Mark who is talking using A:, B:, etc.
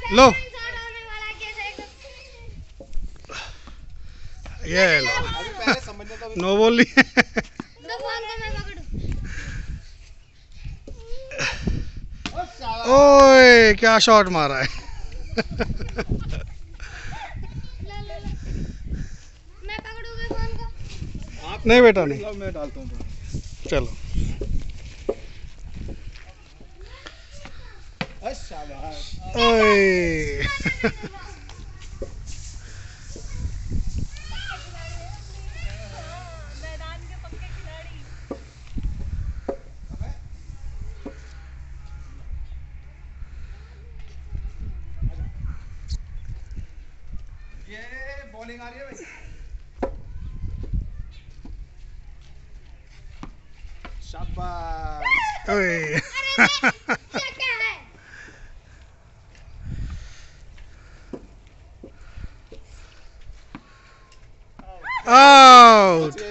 A: लो ये लो, नो बोली। ओए क्या शॉट मारा है। नहीं बेटा नहीं,
B: मैं डालता हूँ।
A: चलो। ओए
C: मैदान के पक्के खिलाड़ी।
B: ये बॉलिंग आ रही है भाई। शाबाश।
A: ओए आउट।